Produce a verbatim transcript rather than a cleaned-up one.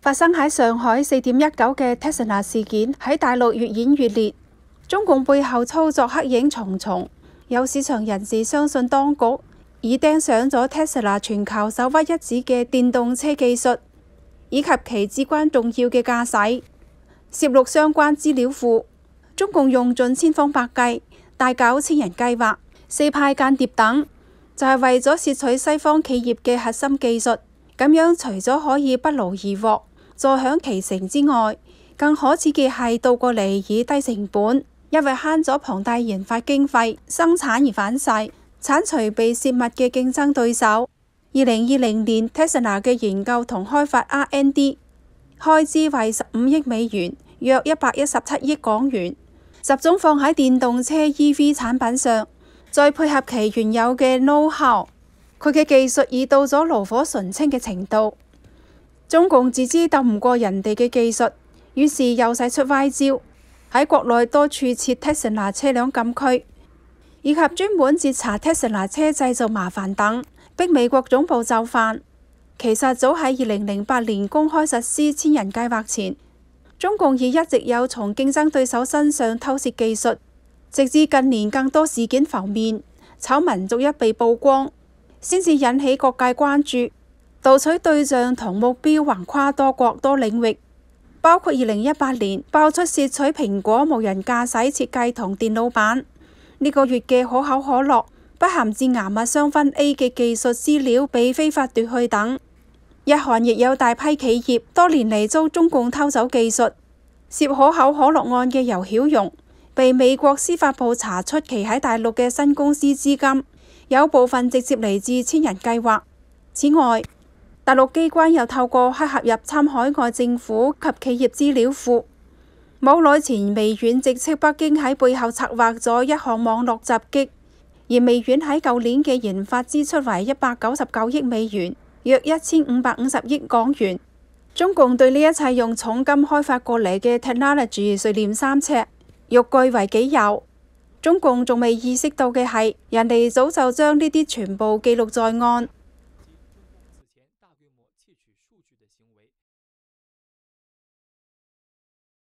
發生喺上海四點一九嘅 Tesla 事件喺大陸越演越烈，中共背後操作黑影重重。有市場人士相信當局已盯上咗 Tesla 全球首屈一指嘅電動車技術，以及其至關重要嘅駕駛、攝錄相關資料庫。中共用盡千方百計，大搞千人計劃、四派間諜等，就係為咗竊取西方企業嘅核心技術。咁樣除咗可以不勞而獲、坐享其成之外，更可恥嘅係倒過嚟以低成本，因為慳咗龐大研發經費，生產而反噬，剷除被竊密嘅競爭對手。二零二零年 Tesla 嘅研究同開發 R and D 開支為十五億美元，約一百一十七億港元，集中放喺電動車 E V 產品上，再配合其原有嘅 know-how， 佢嘅技術已到咗爐火純青嘅程度。中共自知鬥唔過人哋嘅技術，於是又使出歪招，喺國內多處設 Tesla 車輛禁區，以及專門截查 Tesla 車製造麻煩等，逼美國總部就範。其實早喺二零零八年公開實施千人計劃前，中共已一直有從競爭對手身上偷竊技術，直至近年更多事件浮面，醜聞逐一被曝光，先至引起各界關注。盜取對象同目標橫跨多國多領域，包括二零一八年爆出竊取蘋果無人駕駛設計同電腦板，呢、這個月嘅可口可樂不含致癌物雙酚 A 嘅技術資料被非法奪去等。日韓亦有大批企業多年嚟遭中共偷走技術。涉可口可樂案嘅游曉蓉被美國司法部查出其喺大陸嘅新公司資金有部分直接嚟自千人計劃。此外，大陸機關又透過黑客入侵海外政府及企業資料庫。冇耐前，微軟直斥北京喺背後策劃咗一項網絡襲擊，而微軟喺舊年嘅研發支出為一百九十九億美元，約一千五百五十億港元。中共對呢一切用重金開發過嚟嘅 technology 垂簾三尺，欲據為己有。中共仲未意識到嘅係，人哋早就將呢啲全部記錄在案。